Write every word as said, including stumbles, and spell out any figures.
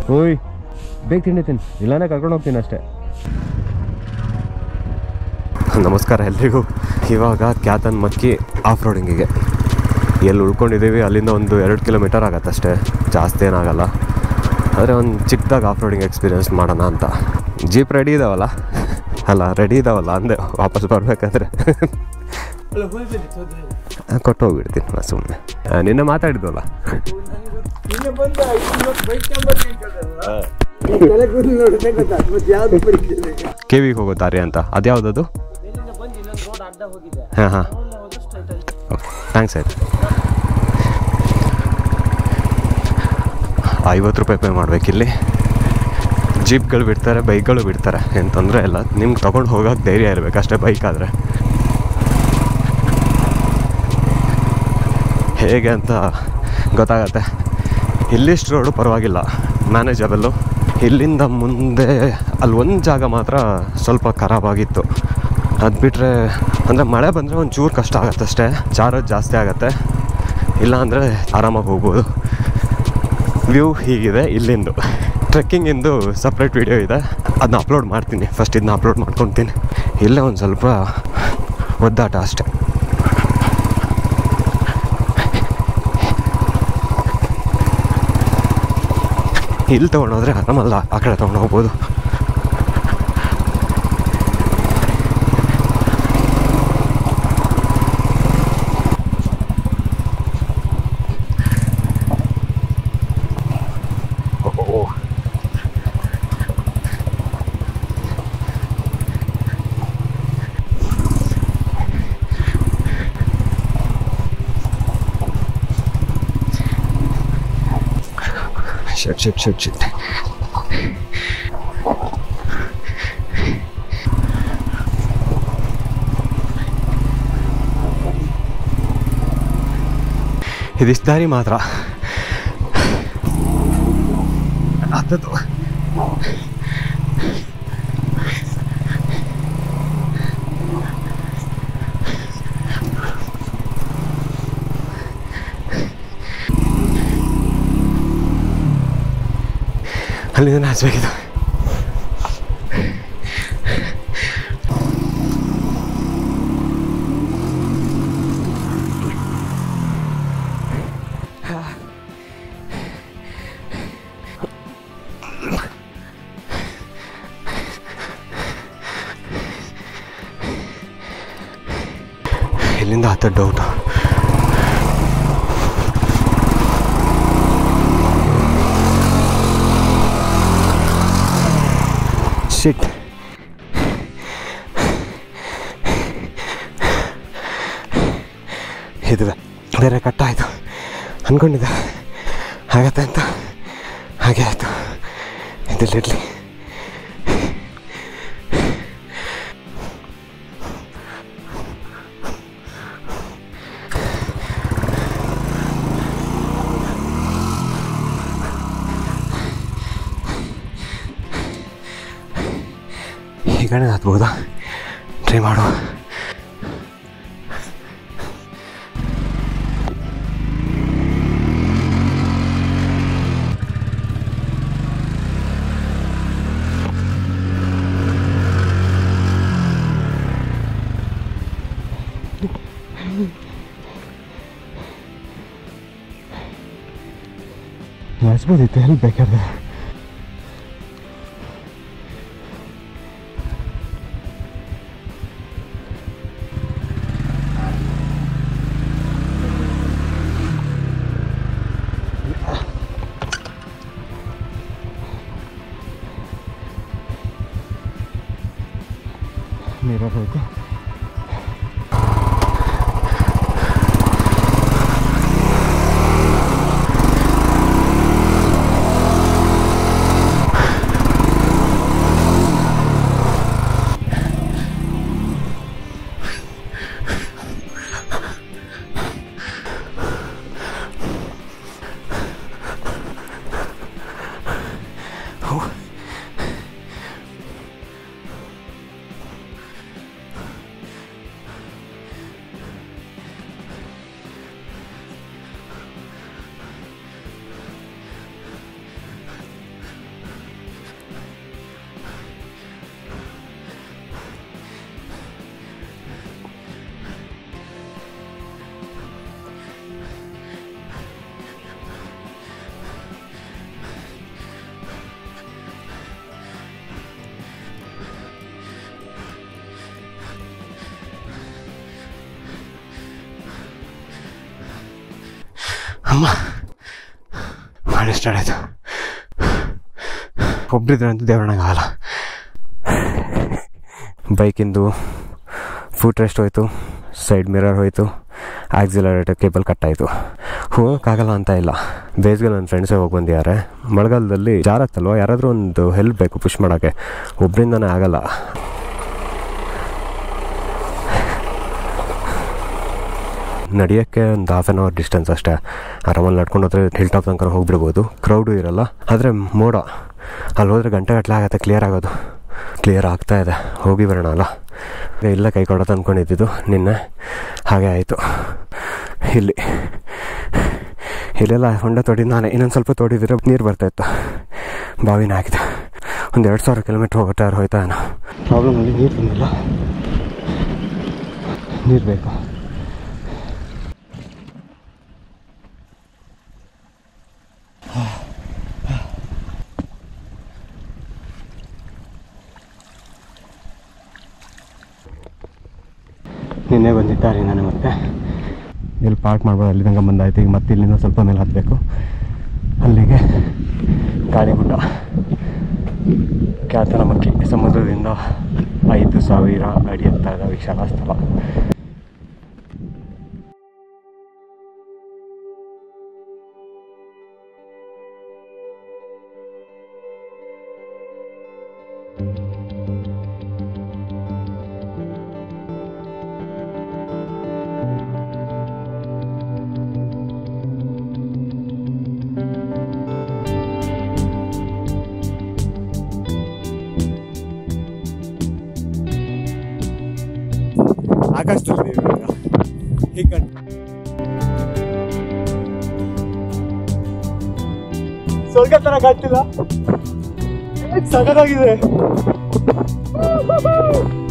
ಓಯ್ ಬೇಗ ತಿಂಡಿತೀನಿ, ಇಲ್ಲಾಂದ್ರೆ ಕರ್ಕೊಂಡು ಹೋಗ್ತೀನಿ ಅಷ್ಟೇ. ನಮಸ್ಕಾರ ಎಲ್ರಿಗೂ. ಇವಾಗ ಕ್ಯಾತನಮಕ್ಕಿ ಆಫ್ ರೋಡಿಂಗಿಗೆ ಎಲ್ಲಿ ಉಳ್ಕೊಂಡಿದ್ದೀವಿ ಅಲ್ಲಿಂದ ಒಂದು ಎರಡು ಕಿಲೋಮೀಟರ್ ಆಗತ್ತಷ್ಟೇ, ಜಾಸ್ತಿ ಏನಾಗಲ್ಲ. ಆದರೆ ಒಂದು ಚಿಕ್ಕದಾಗಿ ಆಫ್ ರೋಡಿಂಗ್ ಎಕ್ಸ್ಪೀರಿಯೆನ್ಸ್ ಮಾಡೋಣ ಅಂತ. ಜೀಪ್ ರೆಡಿ ಇದ್ದಾವಲ್ಲ, ಅಲ್ಲ ರೆಡಿ ಇದ್ದಾವಲ್ಲ ಅಂದೆ, ವಾಪಸ್ ಬರಬೇಕಾದ್ರೆ ಕೊಟ್ಟು ಹೋಗ್ಬಿಡ್ತೀನಿ ನಾ ಸುಮ್ಮನೆ. ನಿನ್ನೆ ಮಾತಾಡಿದ್ವಲ್ಲ, ಕೆ ವಿಗೆ ಹೋಗೋ ದಾರಿ ಅಂತ, ಅದ್ಯಾವುದದು? ಹಾಂ ಹಾಂ ಥ್ಯಾಂಕ್ಸ್ ಆಯ್ತು. ಐವತ್ತು ರೂಪಾಯಿ ಪೇ ಮಾಡಬೇಕಿಲ್ಲಿ. ಜೀಪ್ಗಳು ಬಿಡ್ತಾರೆ, ಬೈಕ್ಗಳು ಬಿಡ್ತಾರೆ, ಏನು ತೊಂದರೆ ಇಲ್ಲ. ನಿಮ್ಗೆ ತೊಗೊಂಡು ಹೋಗೋಕೆ ಧೈರ್ಯ ಇರಬೇಕು ಅಷ್ಟೇ. ಬೈಕ್ ಆದರೆ ಹೇಗೆ ಅಂತ ಗೊತ್ತಾಗತ್ತೆ. ಇಲ್ಲಿಷ್ಟು ರೋಡು ಪರವಾಗಿಲ್ಲ, ಮ್ಯಾನೇಜಬಲ್ಲು. ಇಲ್ಲಿಂದ ಮುಂದೆ ಅಲ್ಲಿ ಒಂದು ಜಾಗ ಮಾತ್ರ ಸ್ವಲ್ಪ ಖರಾಬಾಗಿತ್ತು. ಅದು ಬಿಟ್ಟರೆ ಅಂದರೆ ಮಳೆ ಬಂದರೆ ಒಂದು ಚೂರು ಕಷ್ಟ ಆಗುತ್ತೆ ಅಷ್ಟೇ, ಚಾರ್ಜ್ ಜಾಸ್ತಿ ಆಗುತ್ತೆ. ಇಲ್ಲ ಅಂದರೆ ಆರಾಮಾಗಿ ಹೋಗ್ಬೋದು. ವ್ಯೂ ಹೀಗಿದೆ ಇಲ್ಲಿಂದು. ಟ್ರೆಕ್ಕಿಂಗಿಂದು ಸಪ್ರೇಟ್ ವಿಡಿಯೋ ಇದೆ, ಅದನ್ನ ಅಪ್ಲೋಡ್ ಮಾಡ್ತೀನಿ. ಫಸ್ಟ್ ಇದನ್ನ ಅಪ್ಲೋಡ್ ಮಾಡ್ಕೊತೀನಿ. ಇಲ್ಲೇ ಒಂದು ಸ್ವಲ್ಪ ಒದ್ದಾಟ ಅಷ್ಟೆ. ಇಲ್ಲಿ ತೊಗೊಂಡೋದ್ರೆ ಆರಾಮಲ್ಲ, ಆ ಕಡೆ ತೊಗೊಂಡು ಹೋಗ್ಬೋದು. Shit, shit, shit, shit. ಇದಿಷ್ಟು ದಾರಿ ಮಾತ್ರ ಹತ್ತದು. ಅಲ್ಲಿಂದ ಹಚ್ಚಬೇಕಿತ್ತು. ಇಲ್ಲಿಂದ ಹತ್ತ ಡೌಟ್. ಶಿಟ್, ಇದು ಬೇರೆ ಕಟ್ಟಾಯಿತು ಅಂದ್ಕೊಂಡಿದ್ದೆ ಆಗತ್ತೆ ಅಂತ, ಹಾಗೆ ಆಯಿತು. ಇದಿಲ್ಲಿರಲಿ. ಈ ಕಡೆ ಹತ್ಬೋದಾ? ಟ್ರೈ ಮಾಡುವ. ಹಚ್ಬೋದಿತ್ತು, ಹೆಲ್ಪ್ ಬೇಕಾದ್ರೆ. ನೀರು ಹೋಯ್ತು. ಅಮ್ಮ ಮಾಡಿ ಸ್ಟಾರ್ಟ್ ಆಯಿತು. ಒಬ್ಬರಿದ್ರೆ ಅಂತೂ ದೇವರಣಾಗಲ್ಲ. ಬೈಕಿಂದು ಫುಟ್ ರೆಸ್ಟ್ ಹೋಯ್ತು, ಸೈಡ್ ಮಿರರ್ ಹೋಯ್ತು, ಆಕ್ಸಿಲರೇಟರ್ ಕೇಬಲ್ ಕಟ್ಟಾಯಿತು. ಹೋಗೋಕ್ಕಾಗಲ್ಲ ಅಂತ ಇಲ್ಲ. ಬೇಸಿಗೆ ನನ್ನ ಫ್ರೆಂಡ್ಸೇ ಹೋಗಿ ಬಂದಿದ್ದಾರೆ. ಮಳೆಗಾಲದಲ್ಲಿ ಜಾರತ್ತಲ್ವ, ಯಾರಾದರೂ ಒಂದು ಹೆಲ್ಪ್ ಬೇಕು ಪುಷ್ ಮಾಡೋಕ್ಕೆ, ಒಬ್ಬರಿಂದನೇ ಆಗಲ್ಲ. ನಡೆಯೋಕ್ಕೆ ಒಂದು ಹಾಫ್ ಆನ್ ಅವರ್ ಡಿಸ್ಟೆನ್ಸ್ ಅಷ್ಟೇ. ಆರಾಮಲ್ಲಿ ನಡ್ಕೊಂಡು ಹೋದ್ರೆ ಹಿಲ್ ಟಾಪ್ ತನಕ ಹೋಗ್ಬಿಡ್ಬೋದು, ಕ್ರೌಡು ಇರಲ್ಲ. ಆದರೆ ಮೋಡ ಅಲ್ಲಿ ಹೋದರೆ ಗಂಟೆ ಗಟ್ಟಲೆ ಆಗುತ್ತೆ ಕ್ಲಿಯರ್ ಆಗೋದು. ಕ್ಲಿಯರ್ ಆಗ್ತಾ ಇದೆ, ಹೋಗಿ ಬರೋಣ ಅಲ್ಲ. ಇಲ್ಲ ಕೈ ಕೊಡೋದು ಅಂದ್ಕೊಂಡಿದ್ದು ನಿನ್ನೆ, ಹಾಗೆ ಆಯಿತು. ಇಲ್ಲಿ ಇಲ್ಲೆಲ್ಲ ಹೊಂಡ ತೊಡಿದ್ದು ನಾನೇ, ಇನ್ನೊಂದು ಸ್ವಲ್ಪ ತೊಡಿದ್ರೆ ನೀರು ಬರ್ತಾಯಿತ್ತು. ಬಾವಿನ ಹಾಕಿದೆ. ಒಂದು ಎರಡು ಸಾವಿರ ಕಿಲೋಮೀಟ್ರ್ ಹೋಗೋ ಟೈರ್ ಹೋಯ್ತಾ ಏನೋ. ಪ್ರಾಬ್ಲಮ್ ಅಲ್ಲಿ ನೀರು ಬಂದಿಲ್ಲ, ನೀರು ಬೇಕು. ನಿನ್ನೆ ಬಂದಿದ್ದಾರೆ ನಾನು ಮತ್ತೆ ಇಲ್ಲಿ ಪಾರ್ಕ್ ಮಾಡ್ಬೋದು. ಅಲ್ಲಿ ತನಕ ಬಂದಾಯ್ತು. ಈಗ ಮತ್ತೆ ಇಲ್ಲಿಂದ ಸ್ವಲ್ಪ ಮೇಲೆ ಹತ್ತಬೇಕು. ಅಲ್ಲಿಗೆ ಗಾಳಿಗುಡ್ಡ, ಕ್ಯಾತನಮಕ್ಕಿ ಸಮುದ್ರದಿಂದ ಐದು ಸಾವಿರ ಅಡಿ ಎತ್ತರದ ವಿಶಾಲ ಸ್ಥಳ. ಆಕಾಶದಲ್ಲಿ ಹೀಗೆ ಸ್ವರ್ಗ ತರ ಕಾಣ್ತಿಲ್ಲ, ಸಗದಾಗಿದೆ.